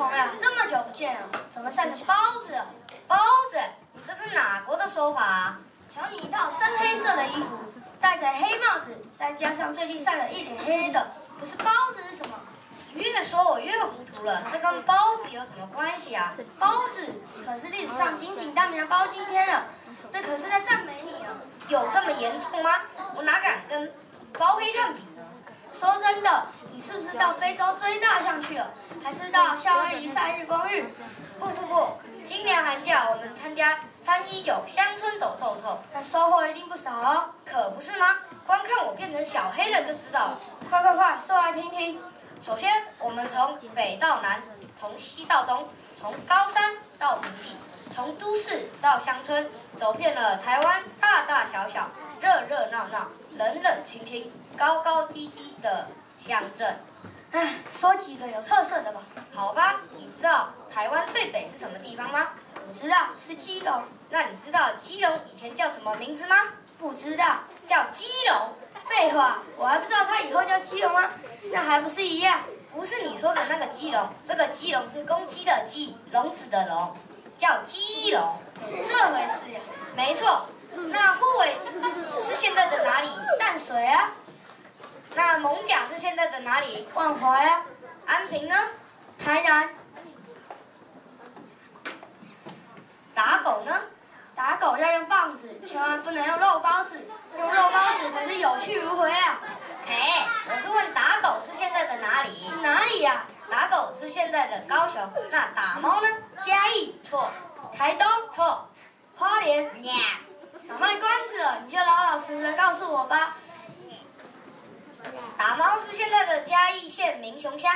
虫呀，这么久不见了，怎么晒成包子了？ 包子，你这是哪国的说法啊？ 瞧你一套深黑色的衣服，戴着黑帽子，再加上最近晒得一脸黑黑的，不是包子是什么？ 你越说我越糊涂了，这跟包子有什么关系啊？ 包子可是历史上鼎鼎大名的包青天了，这可是在赞美你啊！ 有这么严重吗？我哪敢跟包黑炭比？ 说真的，你是不是到非洲追大象去了，还是到夏威夷晒日光浴？ 不，今年寒假我们参加319乡村走透透， 那收获一定不少哦。 可不是吗？光看我变成小黑人就知道了。 快，说来听听。 首先，我们从北到南，从西到东，从高山到平地，从都市到乡村，走遍了台湾大大小小、热热闹闹、冷冷清清、高高低低的乡镇。 哎，说几个有特色的吧。 好吧，你知道台湾最北是什么地方吗？ 我知道是基隆。 那你知道基隆以前叫什么名字吗？ 不知道。 叫基隆。 废话，我还不知道它以后叫基隆吗？那还不是一样？ 不是你说的那个基隆，这个基隆是公鸡的鸡，笼子的笼，叫基隆。 这回事呀。 没错。那虎尾是现在的哪里？ 淡水啊。 那艋舺是现在的哪里？ 万华啊。 安平呢？ 台南。 打狗呢？ 打狗要用棒子，千万不能用肉包子，用肉包子可是有去无回啊。 我是问打狗是现在的哪里？ 是哪里呀？ 打狗是现在的高雄。那打猫呢？ 嘉义。 错。 台东。 错。 花莲。少卖关子了，你就老实的告诉我吧。 打猫是现在的嘉义县民雄乡。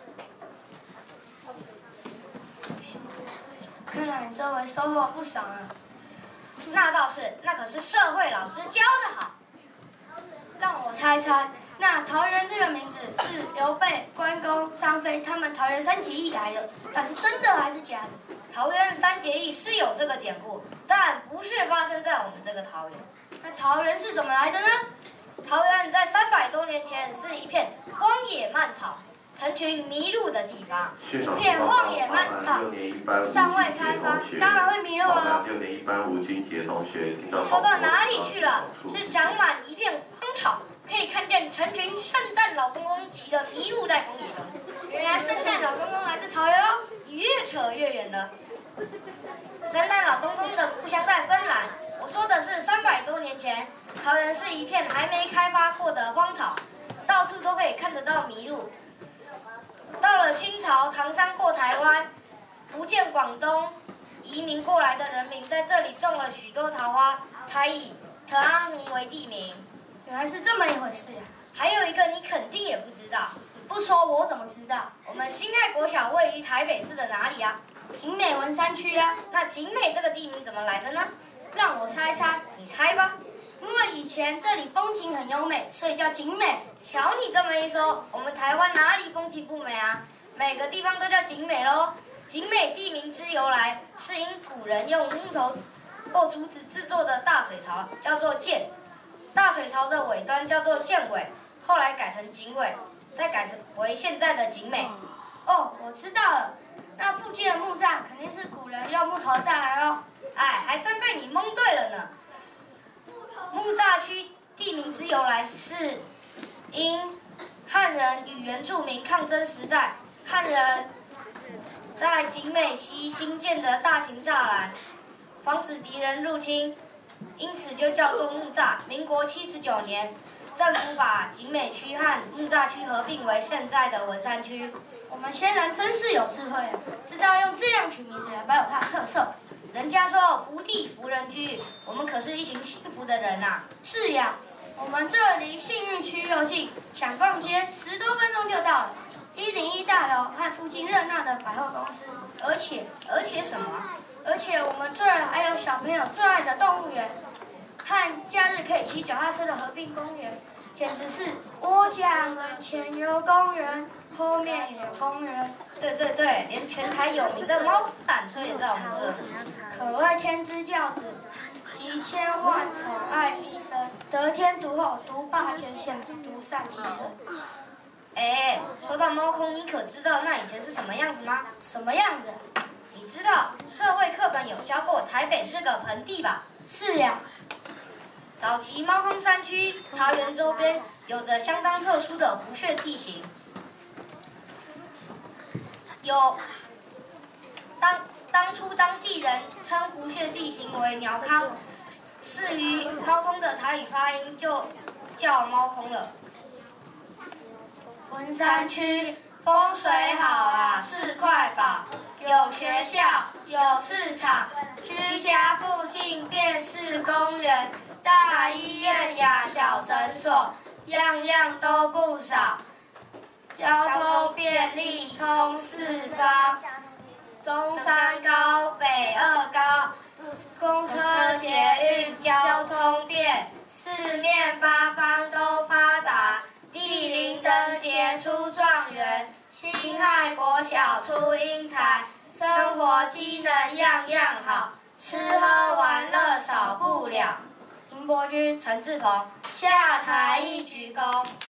看来你这回收获不少啊。 那倒是，那可是社会老师教的好。 让我猜，那桃园这个名字是刘备、关公、张飞他们桃园三结义来的，但是真的还是假的？ 桃园三结义是有这个典故，但不是发生在我们这个桃园。 那桃园是怎么来的呢？ 桃园在300多年前是一片荒野蔓草、成群迷路的地方。 一片荒野蔓草，尚未开发，当然会迷路了。 6年一班吴君杰同学听到。 你说到哪里去了？是长满一片荒草，可以看见成群圣诞老公公骑着迷路在荒野中。 原来圣诞老公公来自桃园哦。 你越扯越远了。圣诞老公公的故乡在芬兰。我说的是300多年前，桃园是一片还没开发过的荒草，到处都可以看得到麋鹿。到了清朝，唐山过台湾，福建、广东移民过来的人民在这里种了许多桃花，才以特安湖为地名。 原来是这么一回事呀！ 还有一个你肯定也不知道， 不说我怎么知道？ 我们辛亥国小位于台北市的哪里啊？ 景美文山区啊。 那景美这个地名怎么来的呢？ 让我猜， 你猜吧。 因为以前这里风景很优美，所以叫景美。 瞧你这么一说，我们台湾哪里风景不美啊？每个地方都叫景美咯。景美地名之由来，是因古人用木头或竹子制作的大水槽叫做涧，大水槽的尾端叫做涧尾，后来改成景尾，再改成为现在的景美。 哦，我知道了，那附近的木栅肯定是古人用木头栅栏哦。 哎，还真被你蒙对了呢。木栅区地名之由来是因汉人与原住民抗争时代，汉人在景美溪新建的大型栅栏，防止敌人入侵，因此就叫做木栅。民国79年，政府把景美区和木栅区合并为现在的文山区。 我们先人真是有智慧啊，知道用这样取名字来保有它的特色。 人家说福地福人居，我们可是一群幸福的人呐。 是呀，我们这离信义区又近，想逛街10多分钟就到了。101大楼和附近热闹的百货公司，而且什么？而且我们这儿还有小朋友最爱的动物园，和假日可以骑脚踏车的和平公园，简直是我家门前有公园，后面也有公园。 对，连全台有名的猫缆车也在我们这里。 可谓天之骄子，集千万宠爱于一身，得天独厚，独霸天下，独善其身。 哎，说到猫空，你可知道那以前是什么样子吗？ 什么样子？ 你知道社会课本有教过台北是个盆地吧？ 是呀。 早期猫空山区茶园周边有着相当特殊的湖穴地形，当初当地人称湖穴地形为鸟康，似于猫空的台语发音就叫猫空了。 文山区风水好啊，是块宝，有学校，有市场，居家附近便是公园，大医院呀，小诊所，样样都不少，交通便利通四方，中山高，北二高，公车捷运交通便，四面八方都发达，地灵灯杰出状元，辛亥国小出英才，生活机能样样好，吃喝玩乐少不了。 林伯君、 陈志鹏下台一鞠躬。